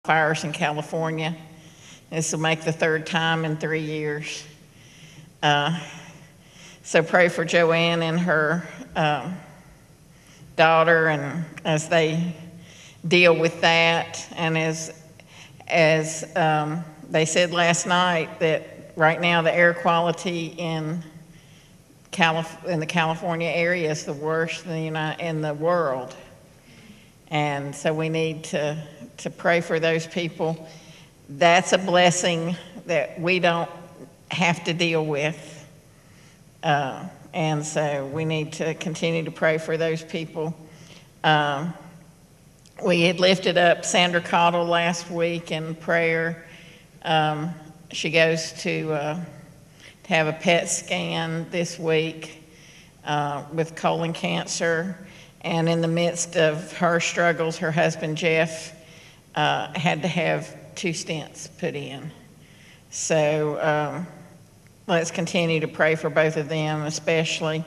fires in California. This will make the third time in 3 years. So pray for Joanne and her daughter, and as they deal with that. And as they said last night, that right now the air quality in the California area is the worst in the world. And so we need to pray for those people. That's a blessing that we don't have to deal with. And so we need to continue to pray for those people. We had lifted up Sandra Cottle last week in prayer. She goes to have a PET scan this week with colon cancer. And in the midst of her struggles, her husband Jeff had to have 2 stents put in. So let's continue to pray for both of them, especially.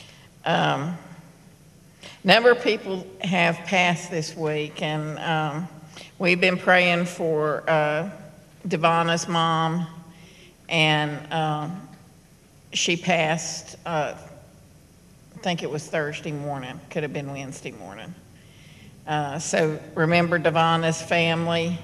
Number of people have passed this week, and we've been praying for Devonna's mom, and she passed, I think it was Thursday morning, could have been Wednesday morning. So remember Devonna's family.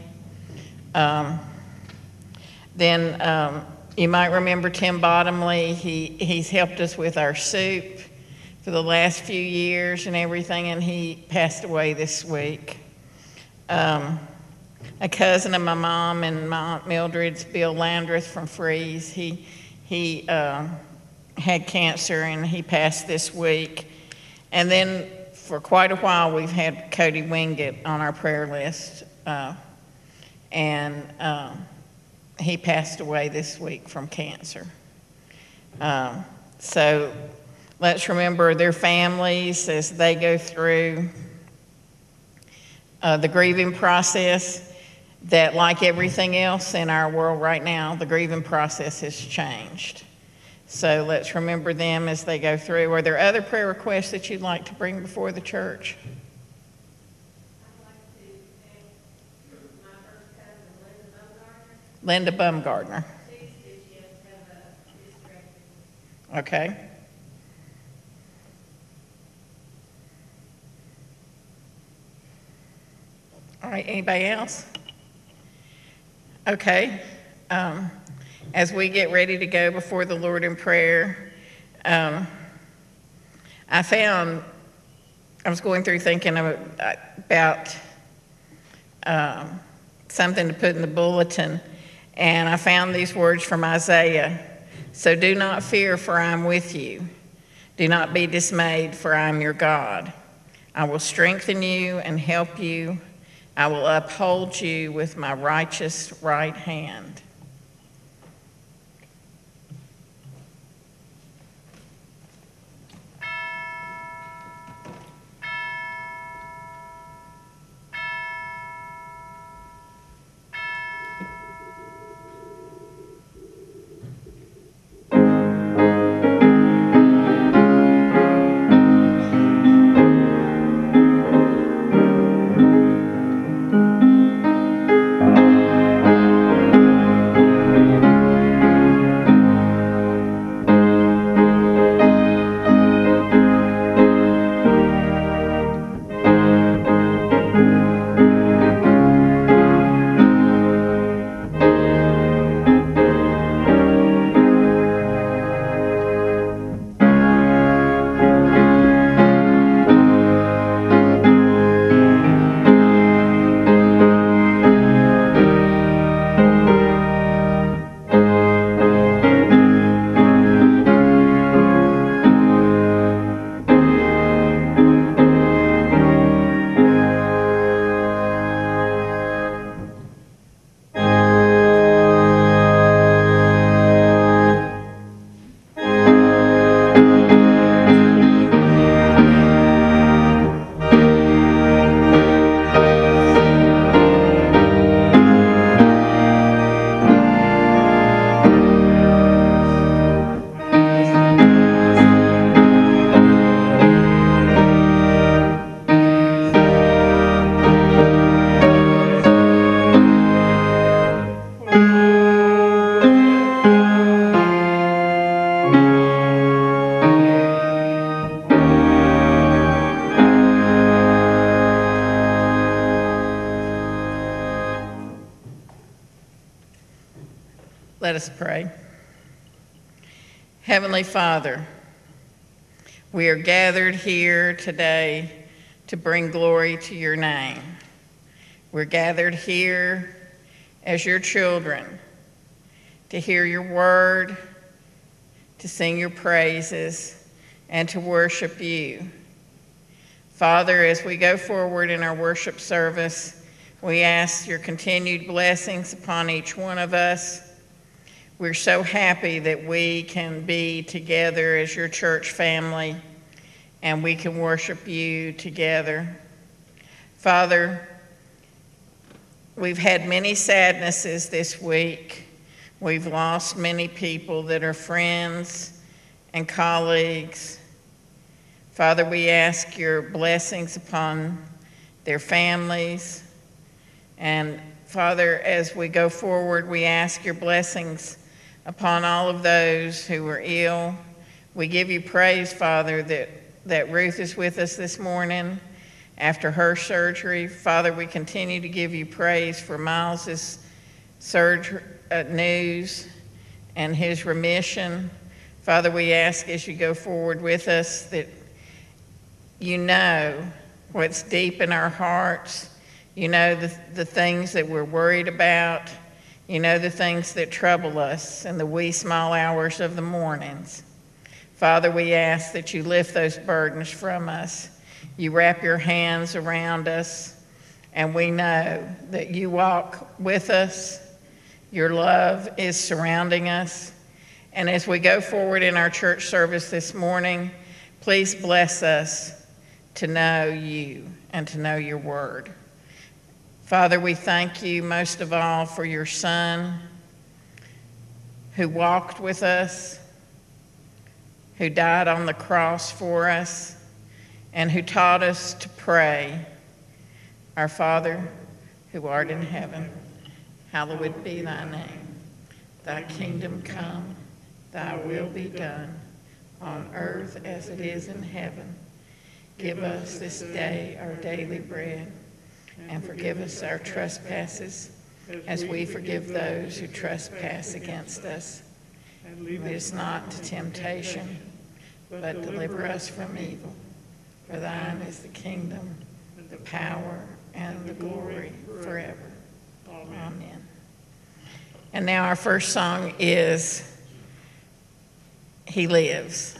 Then you might remember Tim Bottomley. He's helped us with our soup for the last few years and everything, and he passed away this week. A cousin of my mom and my Aunt Mildred's, Bill Landreth from Freeze, he had cancer and he passed this week. And then for quite a while we've had Cody Wingate on our prayer list, and he passed away this week from cancer. So let's remember their families as they go through the grieving process, that like everything else in our world right now, the grieving process has changed. So let's remember them as they go through. Are there other prayer requests that you'd like to bring before the church? I'd like to thank my first cousin, Linda Linda Bumgardner. Bumgardner. She has to have a hysterectomy. Okay. All right, anybody else? Okay. As we get ready to go before the Lord in prayer, I was going through thinking about something to put in the bulletin, and I found these words from Isaiah. So do not fear, for I am with you. Do not be dismayed, for I am your God. I will strengthen you and help you. I will uphold you with my righteous right hand. Let us pray. Heavenly Father, we are gathered here today to bring glory to your name. We're gathered here as your children to hear your word, to sing your praises, and to worship you. Father, as we go forward in our worship service, we ask your continued blessings upon each one of us. We're so happy that we can be together as your church family and we can worship you together. Father, we've had many sadnesses this week. We've lost many people that are friends and colleagues. Father, we ask your blessings upon their families. And Father, as we go forward, we ask your blessings upon all of those who are ill. We give you praise, Father, that Ruth is with us this morning after her surgery. Father, we continue to give you praise for Miles's surgery news and his remission. Father, we ask as you go forward with us that you know what's deep in our hearts. You know the things that we're worried about. You know the things that trouble us in the wee small hours of the mornings. Father, we ask that you lift those burdens from us. You wrap your hands around us, and we know that you walk with us. Your love is surrounding us. And as we go forward in our church service this morning, please bless us to know you and to know your word. Father, we thank you most of all for your Son who walked with us, who died on the cross for us, and who taught us to pray, Our Father, who art in heaven, hallowed be thy name. Thy kingdom come, thy will be done, on earth as it is in heaven. Give us this day our daily bread, and forgive us our trespasses, as we forgive those who trespass against us. And lead us not into temptation, but deliver us from evil. For thine is the kingdom, the power, and the glory forever. Amen. And now our first song is He Lives.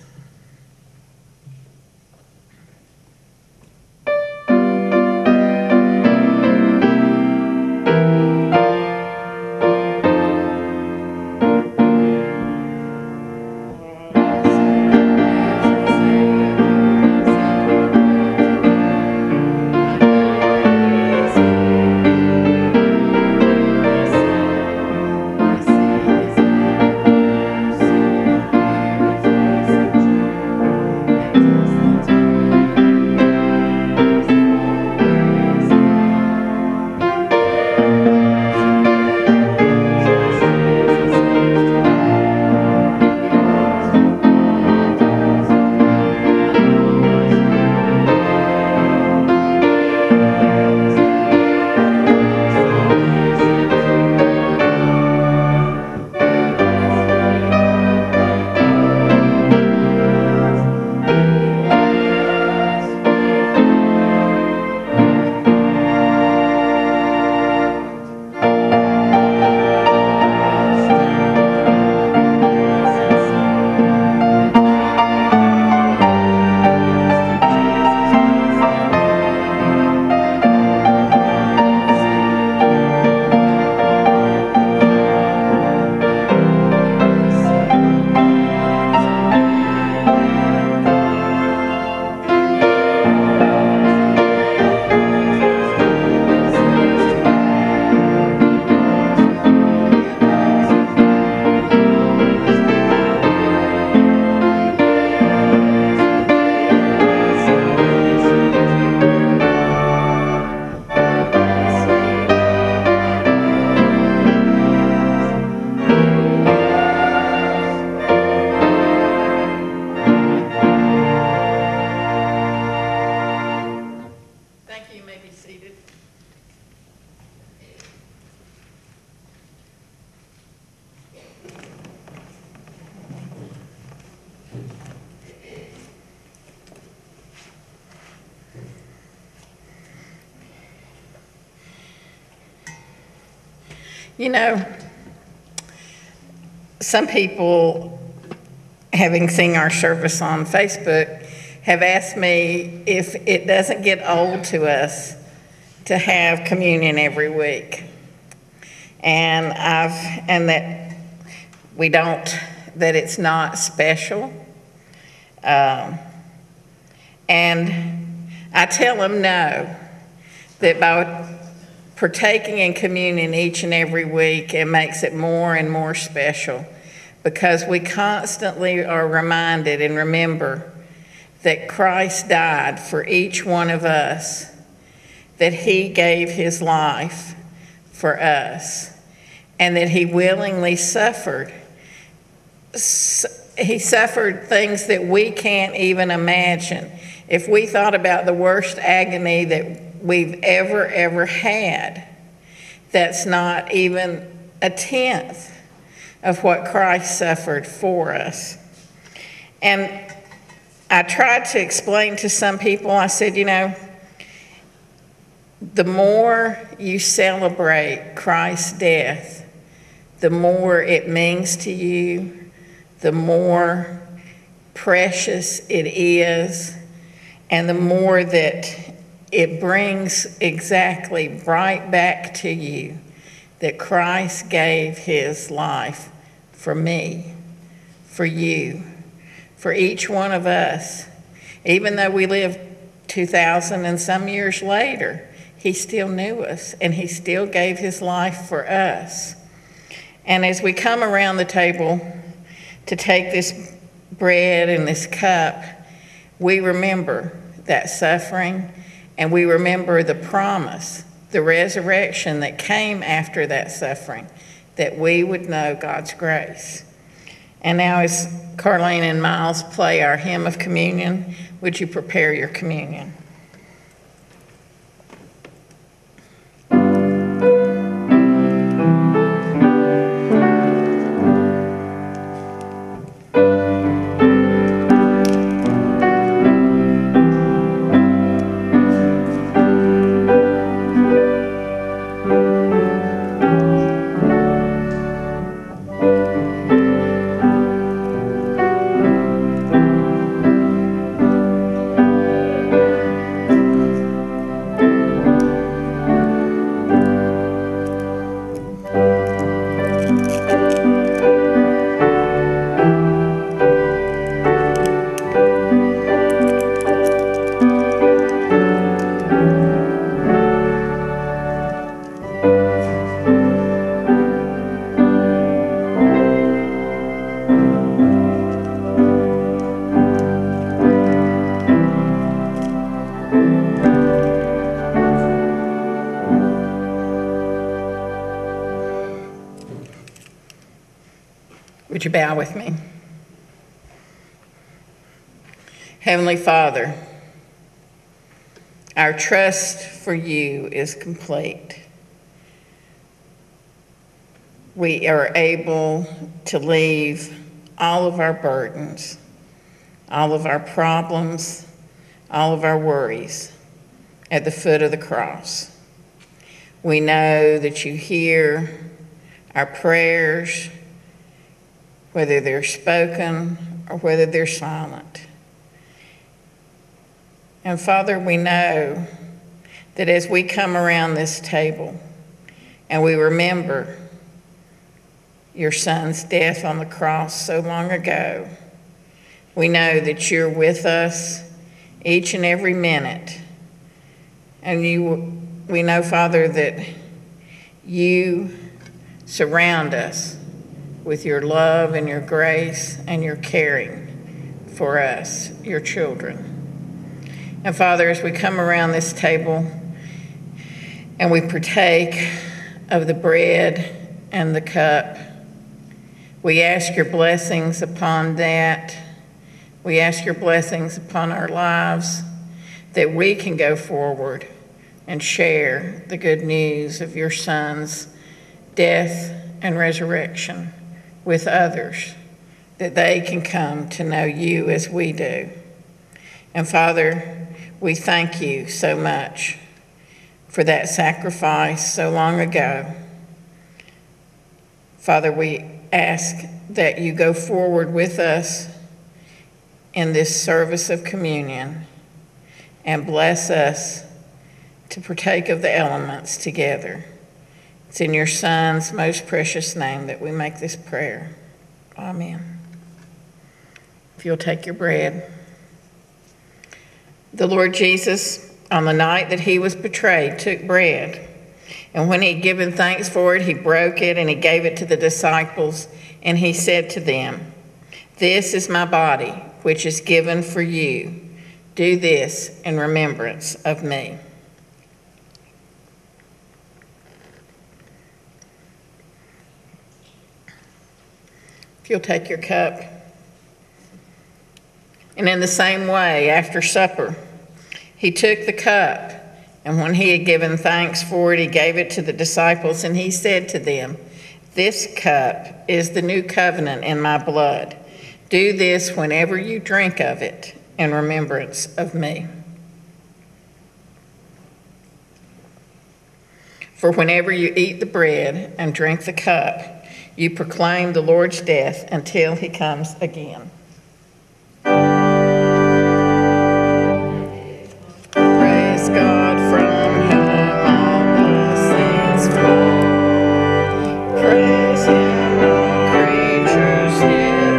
Thank you. You know, some people, having seen our service on Facebook, have asked me if it doesn't get old to us to have communion every week. And that we don't, that it's not special. And I tell them no, that by partaking in communion each and every week, it makes it more and more special, because we constantly are reminded and remember that Christ died for each one of us, that he gave his life for us, and that he willingly suffered. He suffered things that we can't even imagine. If we thought about the worst agony that we've ever had, that's not even a tenth of what Christ suffered for us. And I tried to explain to some people, I said, you know, the more you celebrate Christ's death, the more it means to you, the more precious it is, and the more that it brings exactly right back to you that Christ gave his life for me, for you, for each one of us. Even though we lived 2,000 and some years later, he still knew us, and he still gave his life for us. And as we come around the table to take this bread and this cup, we remember that suffering, and we remember the promise, the resurrection that came after that suffering, that we would know God's grace. And now as Carlene and Miles play our hymn of communion, would you prepare your communion? Would you bow with me? Heavenly Father, our trust for you is complete. We are able to leave all of our burdens, all of our problems, all of our worries at the foot of the cross. We know that you hear our prayers, whether they're spoken or whether they're silent. And Father, we know that as we come around this table and we remember your Son's death on the cross so long ago, we know that you're with us each and every minute. And we know, Father, that you surround us with your love and your grace and your caring for us, your children. And Father, as we come around this table and we partake of the bread and the cup, we ask your blessings upon that. We ask your blessings upon our lives, that we can go forward and share the good news of your Son's death and resurrection with others, that they can come to know you as we do. And Father, we thank you so much for that sacrifice so long ago, Father, we ask that you go forward with us in this service of communion and bless us to partake of the elements together. It's in your Son's most precious name that we make this prayer. Amen. If you'll take your bread. The Lord Jesus, on the night that he was betrayed, took bread. And when he had given thanks for it, he broke it and he gave it to the disciples. And he said to them, "This is my body, which is given for you. Do this in remembrance of me." If you'll take your cup. And in the same way, after supper, he took the cup, and when he had given thanks for it, he gave it to the disciples, and he said to them, "This cup is the new covenant in my blood. Do this whenever you drink of it in remembrance of me. For whenever you eat the bread and drink the cup, you proclaim the Lord's death until he comes again." Praise God from whom all blessings flow. Praise him, all creatures here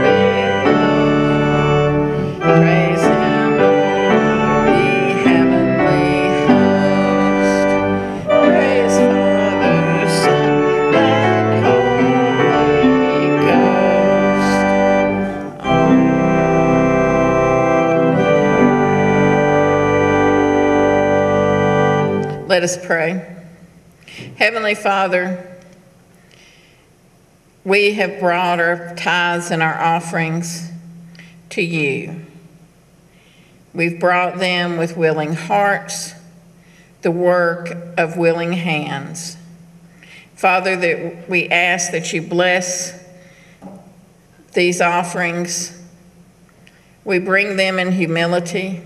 below. Praise him, all ye heavenly host. Praise Father, Son, and Holy Ghost. Let us pray. Heavenly Father, we have brought our tithes and our offerings to you. We've brought them with willing hearts, the work of willing hands. Father, that we ask that you bless these offerings. We bring them in humility.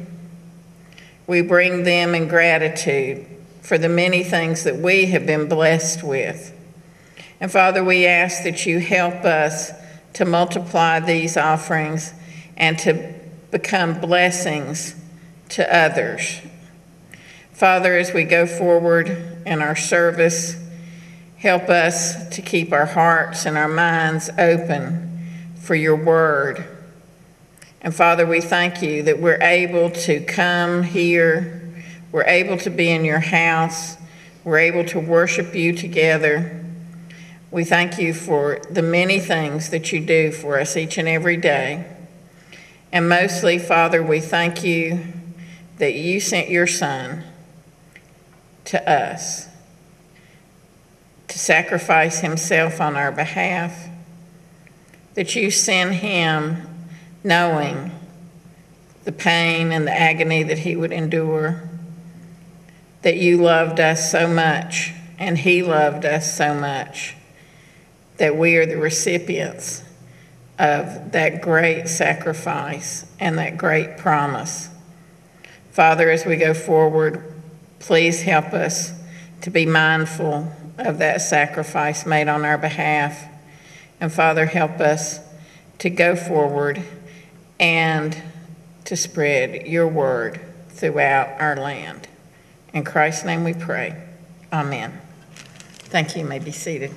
We bring them in gratitude for the many things that we have been blessed with. And Father, we ask that you help us to multiply these offerings and to become blessings to others. Father, as we go forward in our service, help us to keep our hearts and our minds open for your word. And Father, we thank you that we're able to come here. We're able to be in your house. We're able to worship you together. We thank you for the many things that you do for us each and every day. And mostly, Father, we thank you that you sent your Son to us to sacrifice himself on our behalf, that you sent him knowing the pain and the agony that he would endure, that you loved us so much and he loved us so much that we are the recipients of that great sacrifice and that great promise. Father, as we go forward, please help us to be mindful of that sacrifice made on our behalf. And Father, help us to go forward and to spread your word throughout our land. In Christ's name we pray. Amen. Thank you. You may be seated.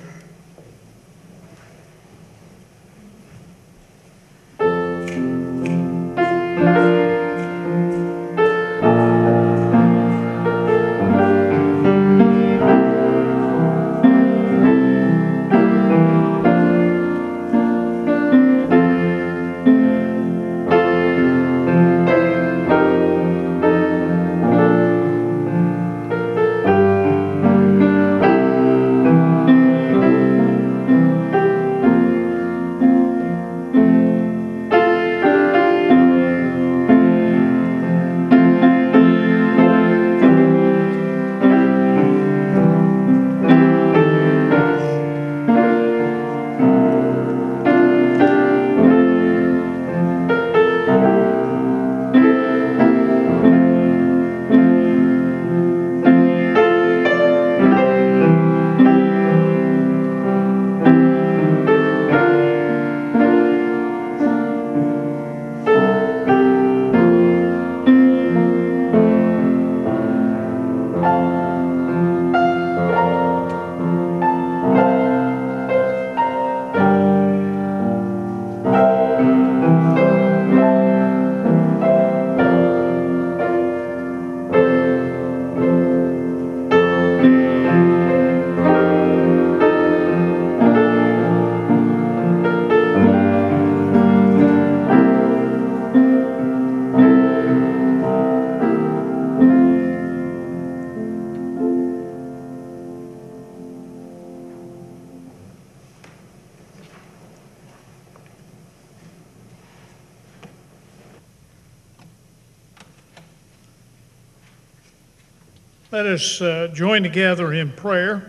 Let us join together in prayer.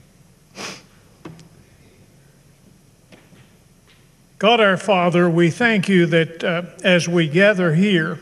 God our Father, we thank you that as we gather here,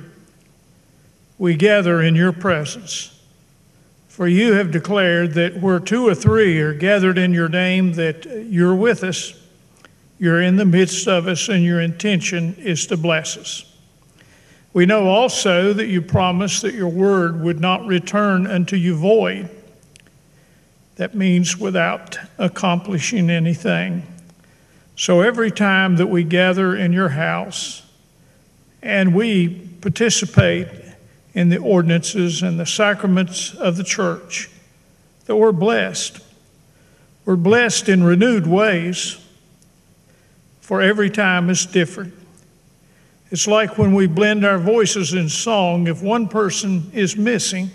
we gather in your presence. For you have declared that where two or three are gathered in your name, that you're with us, you're in the midst of us, and your intention is to bless us. We know also that you promised that your word would not return unto you void. That means without accomplishing anything. So every time that we gather in your house and we participate in the ordinances and the sacraments of the church, that we're blessed. We're blessed in renewed ways, for every time is different. It's like when we blend our voices in song, if one person is missing,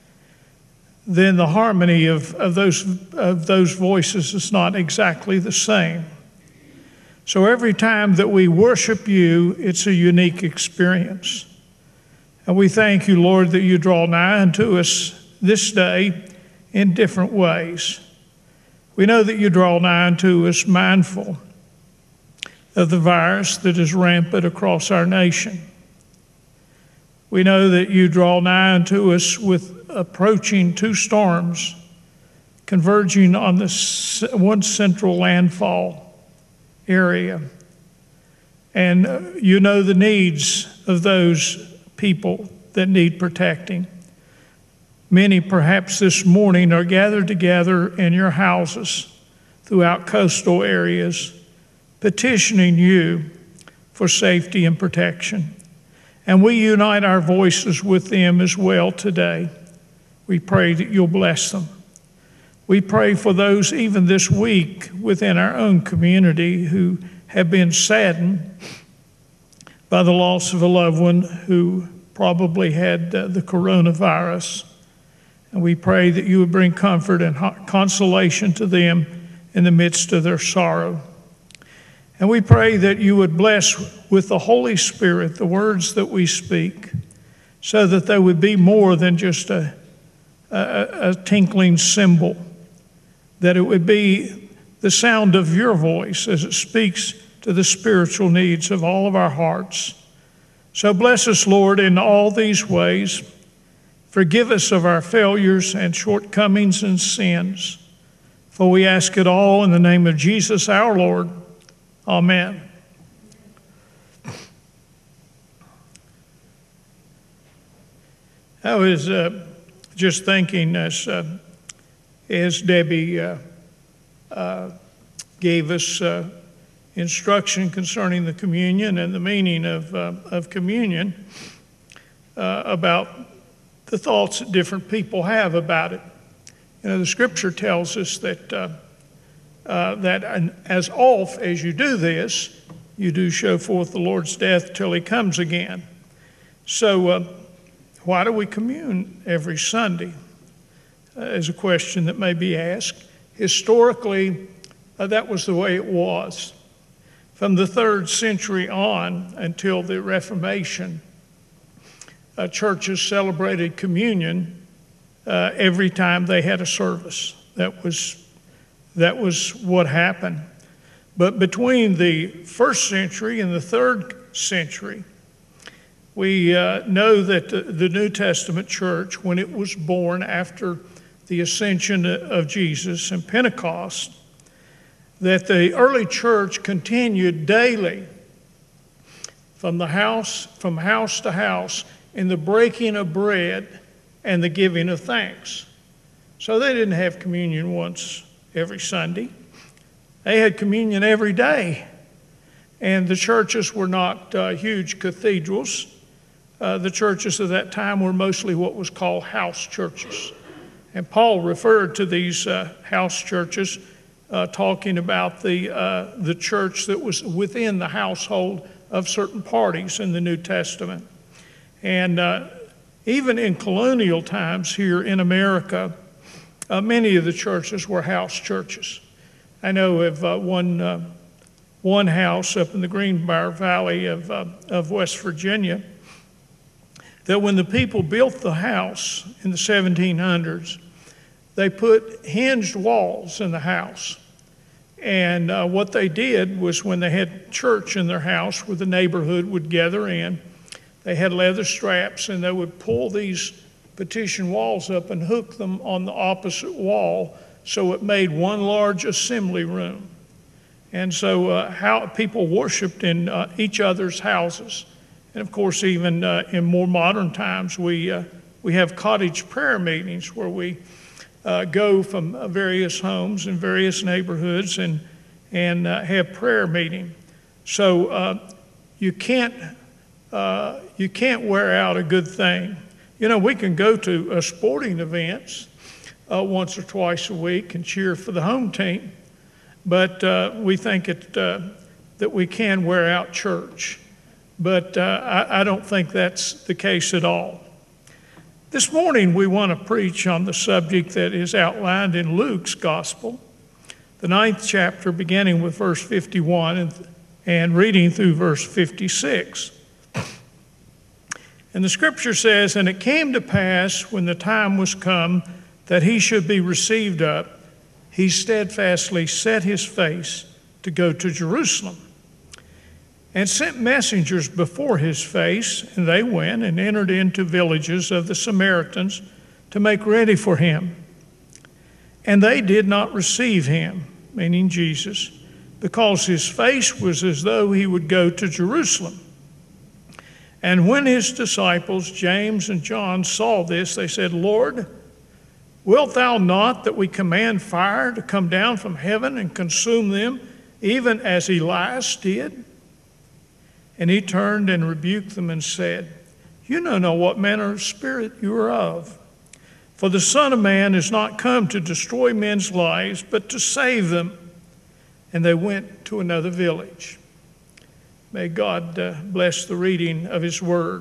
then the harmony of those voices is not exactly the same. So every time that we worship you, it's a unique experience. And we thank you, Lord, that you draw nigh unto us this day in different ways. We know that you draw nigh unto us mindful of the virus that is rampant across our nation. We know that you draw nigh unto us with approaching two storms converging on this one central landfall area. And you know the needs of those people that need protecting. Many, perhaps this morning, are gathered together in your houses throughout coastal areas, petitioning you for safety and protection. And we unite our voices with them as well today. We pray that you'll bless them. We pray for those even this week within our own community who have been saddened by the loss of a loved one who probably had the coronavirus. And we pray that you would bring comfort and consolation to them in the midst of their sorrow. And we pray that you would bless with the Holy Spirit the words that we speak, so that they would be more than just a tinkling cymbal, that it would be the sound of your voice as it speaks to the spiritual needs of all of our hearts. So bless us, Lord, in all these ways. Forgive us of our failures and shortcomings and sins, for we ask it all in the name of Jesus our Lord. Amen. I was just thinking as Debbie gave us instruction concerning the communion and the meaning of communion, about the thoughts that different people have about it. You know, the Scripture tells us that as oft as you do this, you do show forth the Lord's death till he comes again. So why do we commune every Sunday? Is a question that may be asked. Historically, that was the way it was. From the 3rd century on until the Reformation, churches celebrated communion every time they had a service. That was what happened. But between the 1st century and the 3rd century, we know that the New Testament church, when it was born after the ascension of Jesus and Pentecost, that the early church continued daily from house to house in the breaking of bread and the giving of thanks. So they didn't have communion once every Sunday. They had communion every day. And the churches were not huge cathedrals. The churches of that time were mostly what was called house churches. And Paul referred to these house churches, talking about the church that was within the household of certain parties in the New Testament. And even in colonial times here in America, many of the churches were house churches. I know of one house up in the Greenbrier Valley of West Virginia that when the people built the house in the 1700s, they put hinged walls in the house. And what they did was when they had church in their house where the neighborhood would gather in, they had leather straps and they would pull these partition walls up and hook them on the opposite wall so it made one large assembly room. And so how people worshiped in each other's houses. And of course, even in more modern times, we have cottage prayer meetings where we go from various homes and various neighborhoods and have prayer meeting. So you can't wear out a good thing. You know, we can go to sporting events once or twice a week and cheer for the home team, but we think that we can wear out church. But I don't think that's the case at all. This morning we want to preach on the subject that is outlined in Luke's Gospel, the 9th chapter, beginning with verse 51 and reading through verse 56. And the scripture says, "And it came to pass when the time was come that he should be received up, he steadfastly set his face to go to Jerusalem, and sent messengers before his face, and they went and entered into villages of the Samaritans to make ready for him. And they did not receive him," meaning Jesus, "because his face was as though he would go to Jerusalem. And when his disciples, James and John, saw this, they said, 'Lord, wilt thou not that we command fire to come down from heaven and consume them, even as Elias did?' And he turned and rebuked them and said, 'You know not what manner of spirit you are of. For the Son of Man is not come to destroy men's lives, but to save them.' And they went to another village." May God bless the reading of his word.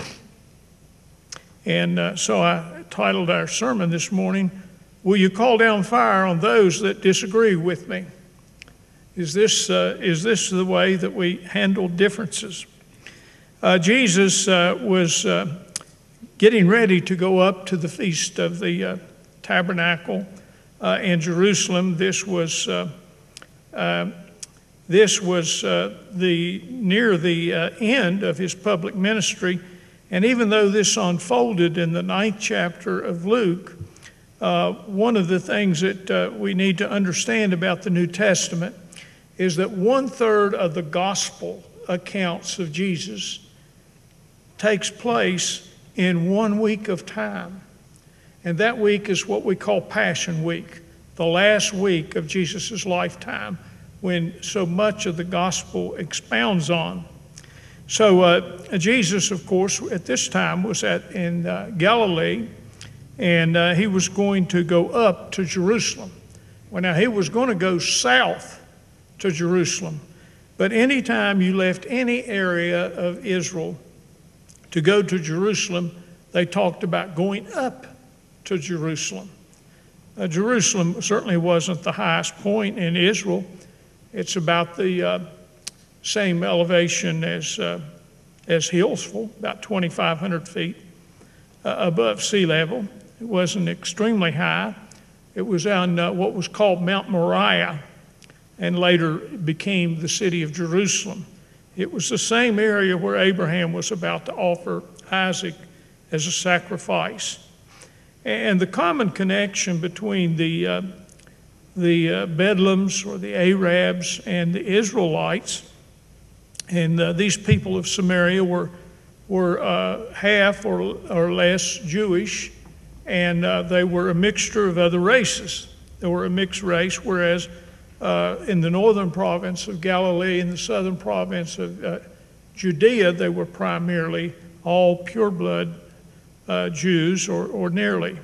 And so I titled our sermon this morning, "Will you call down fire on those that disagree with me?" Is this the way that we handle differences? Jesus was getting ready to go up to the Feast of the Tabernacle in Jerusalem. This was near the end of his public ministry. And even though this unfolded in the 9th chapter of Luke, one of the things that we need to understand about the New Testament is that 1/3 of the gospel accounts of Jesus takes place in 1 week of time. And that week is what we call Passion Week, the last week of Jesus' lifetime, when so much of the gospel expounds on. So Jesus, of course, at this time was in Galilee, and he was going to go up to Jerusalem. Well, now he was going to go south to Jerusalem, but anytime you left any area of Israel to go to Jerusalem, they talked about going up to Jerusalem. Jerusalem certainly wasn't the highest point in Israel. It's about the same elevation as Hillsville, about 2,500 feet above sea level. It wasn't extremely high. It was on what was called Mount Moriah, and later became the city of Jerusalem. It was the same area where Abraham was about to offer Isaac as a sacrifice. And the common connection between the Bedlams or the Arabs and the Israelites, and these people of Samaria were half or less Jewish, and they were a mixture of other races. They were a mixed race, whereas in the northern province of Galilee and the southern province of Judea, they were primarily all pure-blood Jews, or nearly.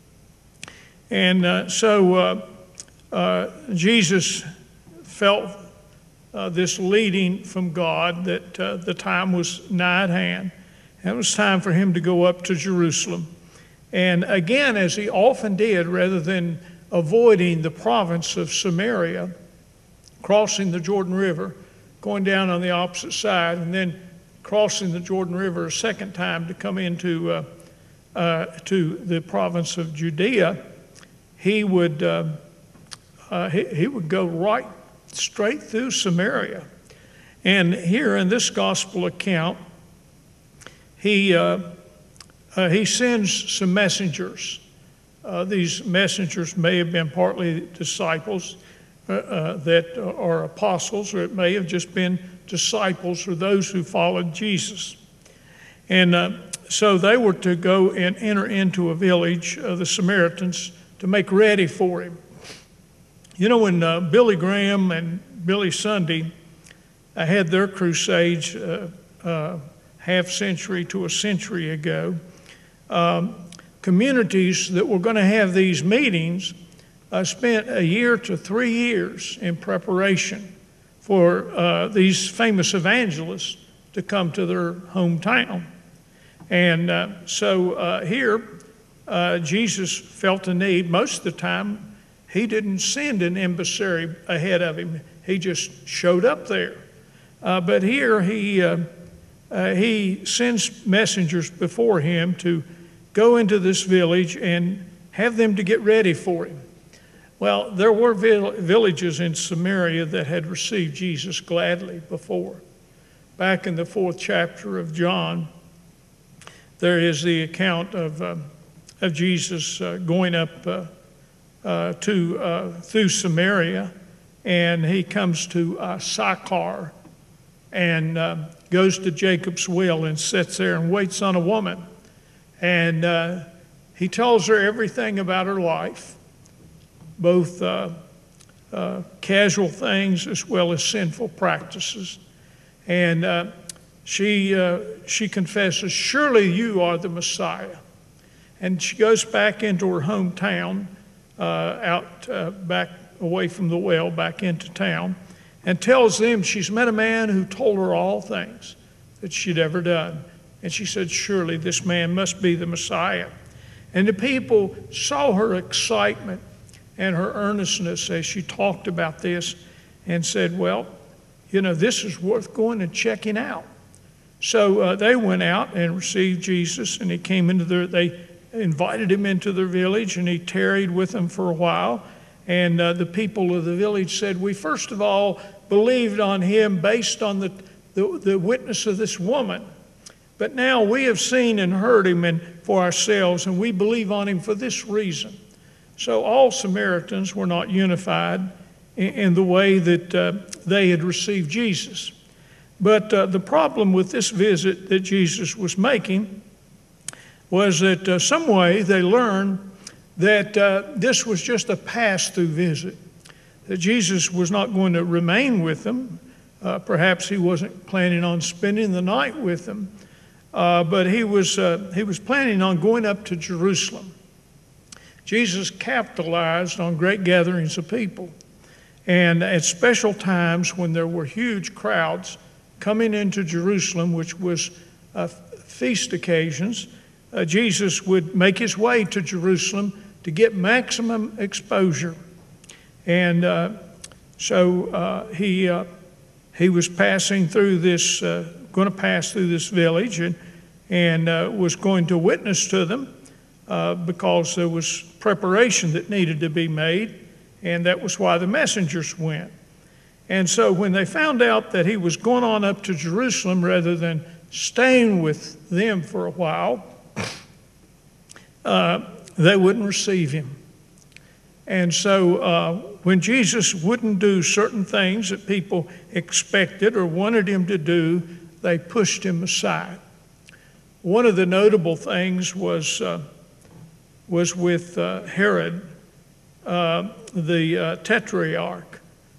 And so Jesus felt this leading from God that the time was nigh at hand. And it was time for him to go up to Jerusalem. And again, as he often did, rather than avoiding the province of Samaria, crossing the Jordan River, going down on the opposite side, and then crossing the Jordan River a second time to come into to the province of Judea, he would go right straight through Samaria. And here in this gospel account, he sends some messengers. These messengers may have been partly disciples that are apostles, or it may have just been disciples or those who followed Jesus. And so they were to go and enter into a village of the Samaritans to make ready for him. You know, when Billy Graham and Billy Sunday had their crusades half century to a century ago, communities that were going to have these meetings spent a year to 3 years in preparation for these famous evangelists to come to their hometown. And so here, Jesus felt a need. Most of the time, he didn't send an emissary ahead of him. He just showed up there. But here, he sends messengers before him to go into this village and have them to get ready for him. Well, there were villages in Samaria that had received Jesus gladly before. Back in the 4th chapter of John, there is the account of Jesus going up through Samaria, and he comes to Sychar and goes to Jacob's well and sits there and waits on a woman. And he tells her everything about her life, both casual things as well as sinful practices. And she confesses, "Surely you are the Messiah." And she goes back into her hometown, back away from the well, back into town, and tells them she's met a man who told her all things that she'd ever done. And she said, "Surely this man must be the Messiah." And the people saw her excitement and her earnestness as she talked about this and said, "Well, you know, this is worth going and checking out." So they went out and received Jesus, and he came they invited him into their village, and he tarried with them for a while. And the people of the village said, "We first of all believed on him based on the witness of this woman. But now we have seen and heard him for ourselves, and we believe on him for this reason." So all Samaritans were not unified in the way that they had received Jesus. But the problem with this visit that Jesus was making was that some way they learned that this was just a pass-through visit, that Jesus was not going to remain with them. Perhaps he wasn't planning on spending the night with them, but he was planning on going up to Jerusalem. Jesus capitalized on great gatherings of people, and at special times when there were huge crowds coming into Jerusalem, which was feast occasions, Jesus would make his way to Jerusalem to get maximum exposure. And so he was passing through this, going to pass through this village, and was going to witness to them because there was preparation that needed to be made, and that was why the messengers went. And so when they found out that he was going on up to Jerusalem rather than staying with them for a while, they wouldn't receive him. And so when Jesus wouldn't do certain things that people expected or wanted him to do, they pushed him aside. One of the notable things was with Herod, the tetrarch,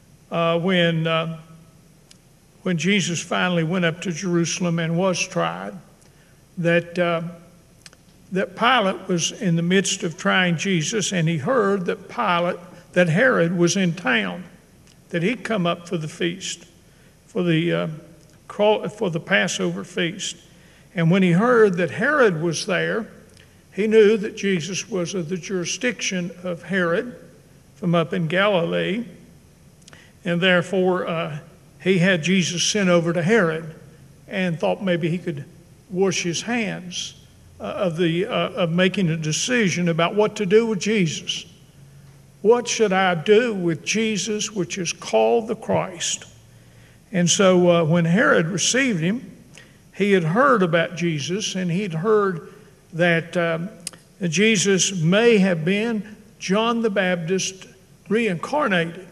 when Jesus finally went up to Jerusalem and was tried, that Pilate was in the midst of trying Jesus, and he heard that Herod was in town, that he'd come up for the feast, for the Passover feast. And when he heard that Herod was there, he knew that Jesus was of the jurisdiction of Herod from up in Galilee, and therefore he had Jesus sent over to Herod and thought maybe he could wash his hands of making a decision about what to do with Jesus. What should I do with Jesus, which is called the Christ? And so when Herod received him, he had heard about Jesus, and he'd heard that Jesus may have been John the Baptist reincarnated.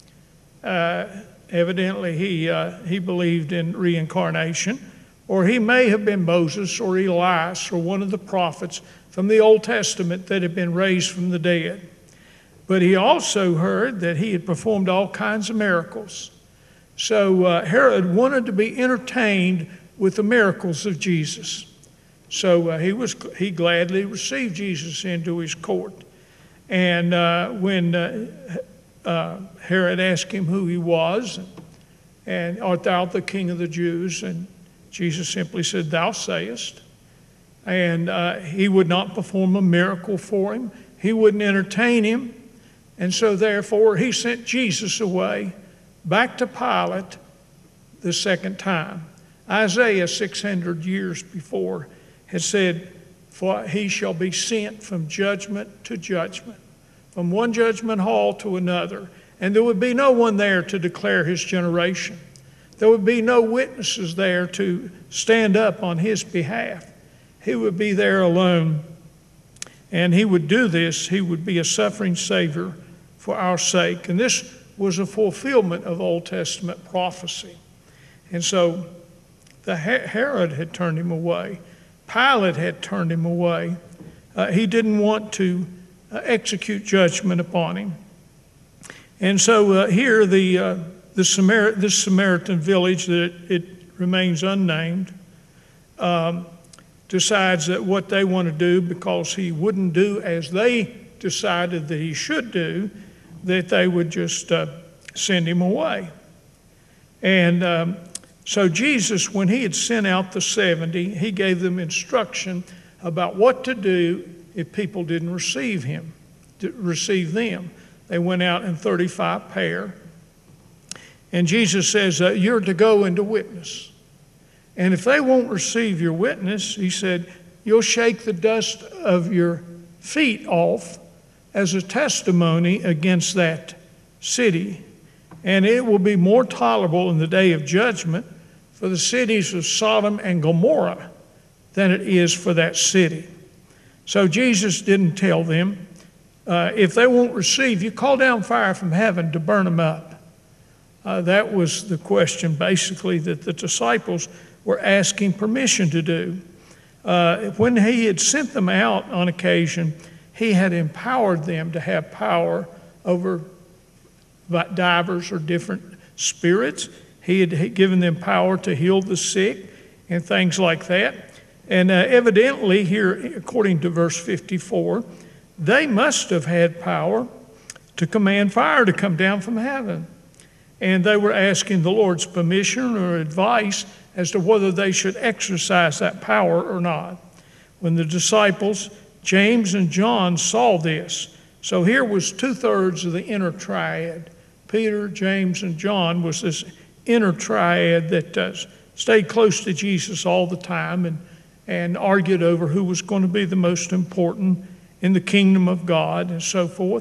Evidently, he believed in reincarnation, or he may have been Moses or Elias or one of the prophets from the Old Testament that had been raised from the dead. But he also heard that he had performed all kinds of miracles. So Herod wanted to be entertained with the miracles of Jesus. So he gladly received Jesus into his court. And when Herod asked him who he was, and art thou the king of the Jews? And Jesus simply said, thou sayest. And he would not perform a miracle for him. He wouldn't entertain him. And so therefore he sent Jesus away back to Pilate the second time. Isaiah 600 years before had said, for he shall be sent from judgment to judgment, from one judgment hall to another. And there would be no one there to declare his generation. There would be no witnesses there to stand up on his behalf. He would be there alone. And he would do this. He would be a suffering Savior for our sake. And this was a fulfillment of Old Testament prophecy. And so Herod had turned him away. Pilate had turned him away. He didn't want to execute judgment upon him. And so here this Samaritan village, that it remains unnamed, decides that what they want to do, because he wouldn't do as they decided that he should do, that they would just send him away. And so Jesus, when he had sent out the 70, he gave them instruction about what to do if people didn't receive them. They went out in 35 pair. And Jesus says, you're to go and to witness. And if they won't receive your witness, he said, you'll shake the dust of your feet off as a testimony against that city. And it will be more tolerable in the day of judgment for the cities of Sodom and Gomorrah than it is for that city. So Jesus didn't tell them, if they won't receive you, call down fire from heaven to burn them up. That was the question, basically, that the disciples were asking permission to do. When he had sent them out on occasion, he had empowered them to have power over divers or different spirits. He had given them power to heal the sick and things like that. And evidently here, according to verse 54, they must have had power to command fire to come down from heaven. And they were asking the Lord's permission or advice as to whether they should exercise that power or not. When the disciples, James and John, saw this, so here was 2/3 of the inner triad. Peter, James, and John was this inner triad that stayed close to Jesus all the time and argued over who was going to be the most important in the kingdom of God and so forth.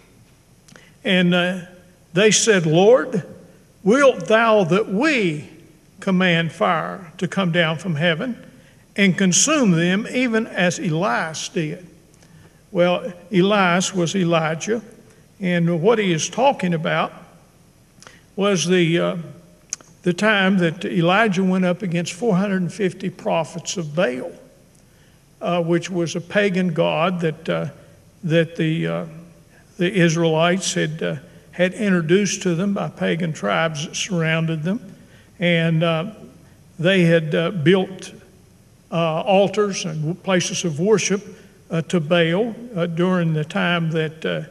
And they said, Lord, wilt thou that we command fire to come down from heaven and consume them even as Elias did? Well, Elias was Elijah, and what he is talking about was the time that Elijah went up against 450 prophets of Baal, which was a pagan god that the Israelites had introduced to them by pagan tribes that surrounded them. And they had built altars and places of worship to Baal during the time that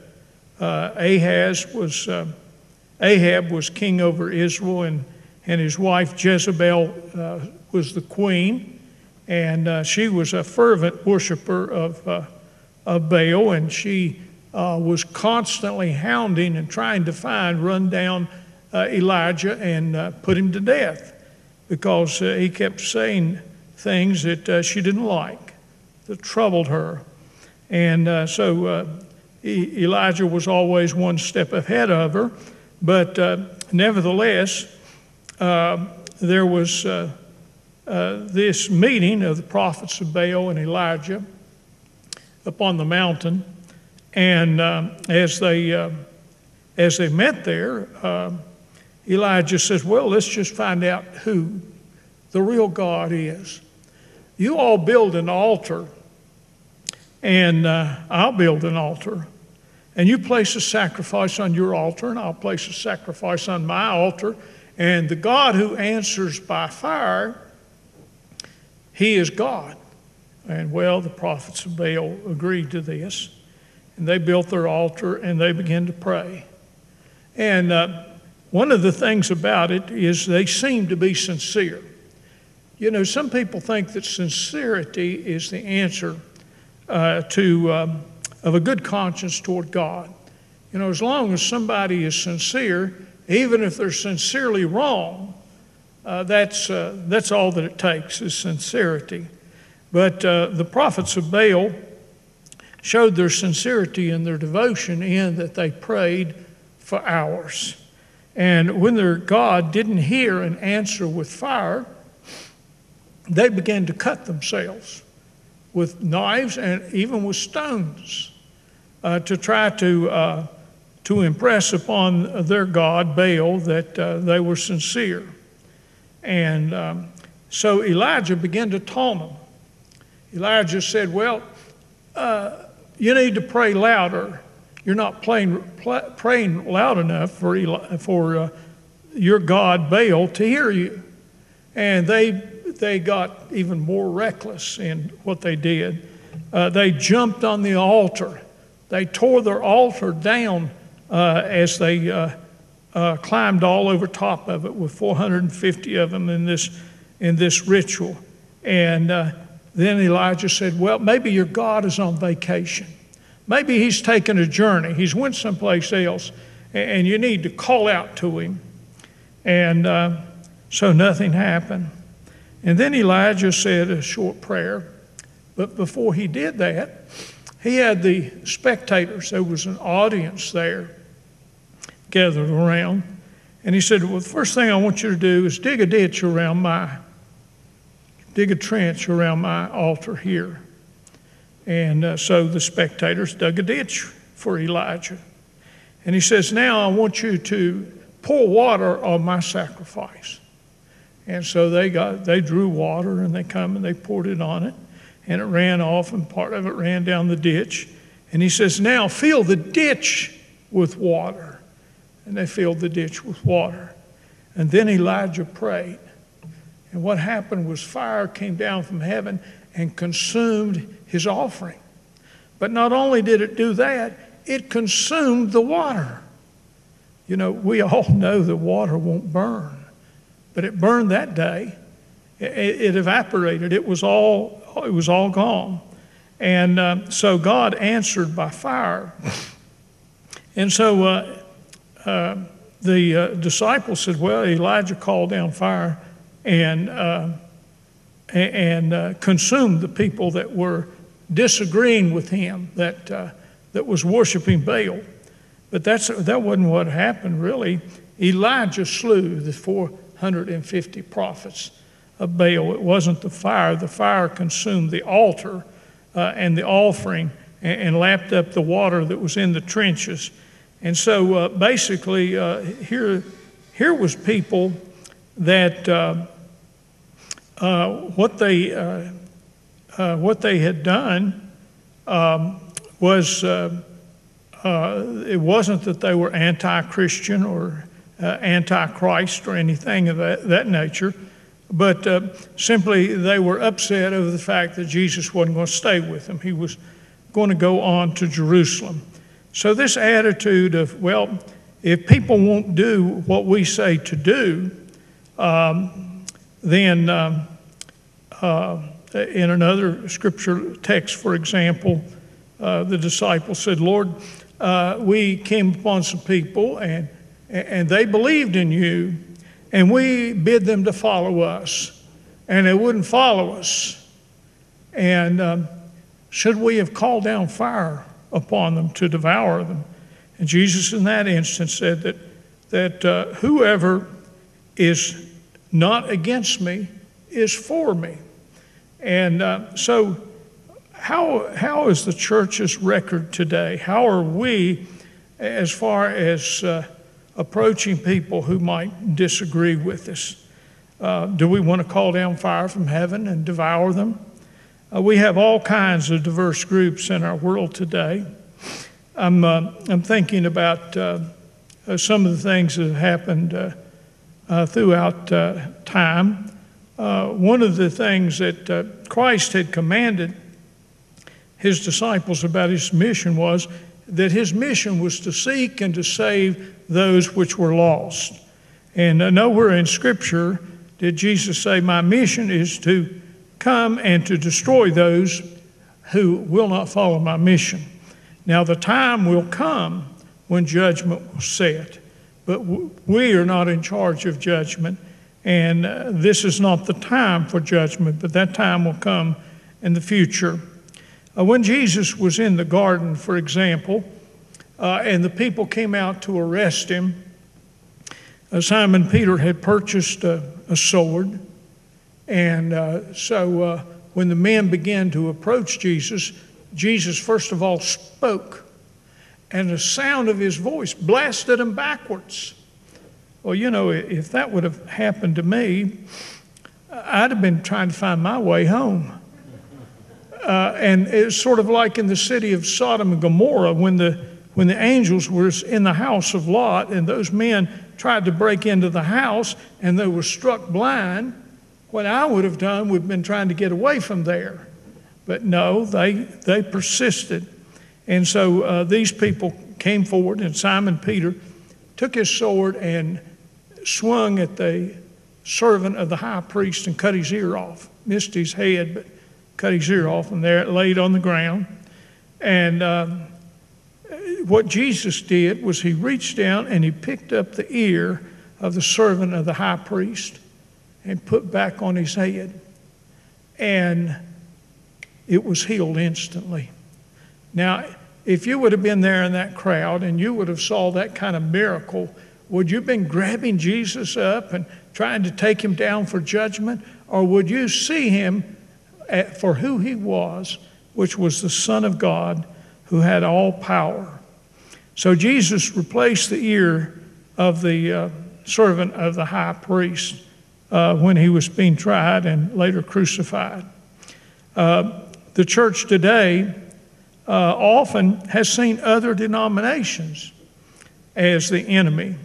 Ahab was king over Israel, and his wife Jezebel was the queen, and she was a fervent worshiper of Baal, and she was constantly hounding and trying to run down Elijah and put him to death. because he kept saying things that she didn't like, that troubled her. And so Elijah was always one step ahead of her. But nevertheless, there was this meeting of the prophets of Baal and Elijah upon the mountain. And as they met there, Elijah says, well, let's just find out who the real God is. You all build an altar, and I'll build an altar. And you place a sacrifice on your altar, and I'll place a sacrifice on my altar. And the God who answers by fire, he is God. And well, the prophets of Baal agreed to this. And they built their altar, and they began to pray. And one of the things about it is they seem to be sincere. You know, some people think that sincerity is the answer of a good conscience toward God. You know, as long as somebody is sincere, even if they're sincerely wrong, that's all that it takes is sincerity. But the prophets of Baal showed their sincerity and their devotion in that they prayed for hours. And when their God didn't hear an answer with fire, they began to cut themselves with knives and even with stones to try to impress upon their God, Baal, that they were sincere. And so Elijah began to taunt them. Elijah said, well, you need to pray louder. You're not praying loud enough for your God, Baal, to hear you. And they got even more reckless in what they did. They jumped on the altar. They tore their altar down as they climbed all over top of it with 450 of them in this ritual. And then Elijah said, well, maybe your God is on vacation. Maybe he's taken a journey. He's went someplace else, and you need to call out to him. And so nothing happened. And then Elijah said a short prayer. But before he did that, he had the spectators. There was an audience there gathered around. And he said, well, the first thing I want you to do is dig a trench around my altar here. And so the spectators dug a ditch for Elijah. And he says, now I want you to pour water on my sacrifice. And so they drew water, and they come and they poured it on it, and it ran off, and part of it ran down the ditch. And he says, now fill the ditch with water. And they filled the ditch with water. And then Elijah prayed. And what happened was fire came down from heaven and consumed his offering. But not only did it do that, it consumed the water. You know, we all know that water won't burn. But it burned that day. It evaporated. It was all gone. And so God answered by fire. And so the disciples said, well, Elijah called down fire and consumed the people that were disagreeing with him, that was worshiping Baal. But that wasn't what happened, really. Elijah slew the 450 prophets of Baal. It wasn't the fire. The fire consumed the altar and the offering and lapped up the water that was in the trenches. And so basically, here was people that what they had done was it wasn't that they were anti-Christian or anti-Christ or anything of that nature, but simply they were upset over the fact that Jesus wasn't going to stay with them. He was going to go on to Jerusalem. So this attitude of, well, if people won't do what we say to do, then in another scripture text, for example, the disciples said, Lord, we came upon some people and they believed in you, and we bid them to follow us, and they wouldn't follow us. And should we have called down fire upon them to devour them? And Jesus in that instance said that whoever is not against me is for me. And so how is the church's record today? How are we as far as approaching people who might disagree with us? Do we want to call down fire from heaven and devour them? We have all kinds of diverse groups in our world today. I'm thinking about some of the things that have happened throughout time. One of the things that Christ had commanded his disciples about his mission was that his mission was to seek and to save those which were lost. And nowhere in Scripture did Jesus say, my mission is to come and to destroy those who will not follow my mission. Now the time will come when judgment will set, but we are not in charge of judgment, and this is not the time for judgment, but that time will come in the future. When Jesus was in the garden, for example, and the people came out to arrest him, Simon Peter had purchased a sword, and so when the men began to approach Jesus, Jesus first of all spoke, and the sound of his voice blasted them backwards. Well, you know, if that would have happened to me, I'd have been trying to find my way home. And it's sort of like in the city of Sodom and Gomorrah when the angels were in the house of Lot, and those men tried to break into the house and they were struck blind. What I would have done would have been trying to get away from there. But no, they persisted. And so these people came forward, and Simon Peter took his sword and swung at the servant of the high priest and cut his ear off. Missed his head, but cut his ear off, and there it laid on the ground. And what Jesus did was he reached down and he picked up the ear of the servant of the high priest and put back on his head. And it was healed instantly. Now, if you would have been there in that crowd and you would have saw that kind of miracle, would you have been grabbing Jesus up and trying to take him down for judgment? Or would you see him for who he was, which was the Son of God who had all power? So Jesus replaced the ear of the servant of the high priest when he was being tried and later crucified. The church today often has seen other denominations as the enemy.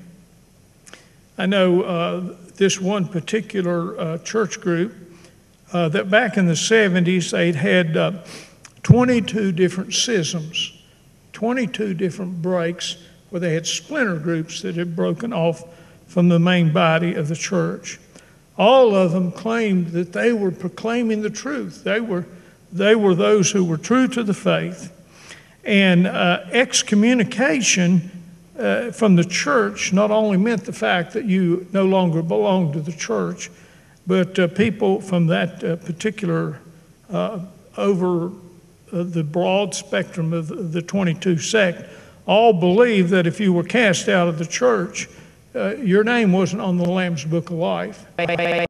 I know this one particular church group that back in the 70s they'd had 22 different schisms, 22 different breaks where they had splinter groups that had broken off from the main body of the church. All of them claimed that they were proclaiming the truth. They were those who were true to the faith. And excommunication from the church not only meant the fact that you no longer belonged to the church, but people from that particular over the broad spectrum of the 22 sect all believed that if you were cast out of the church, your name wasn't on the Lamb's Book of Life.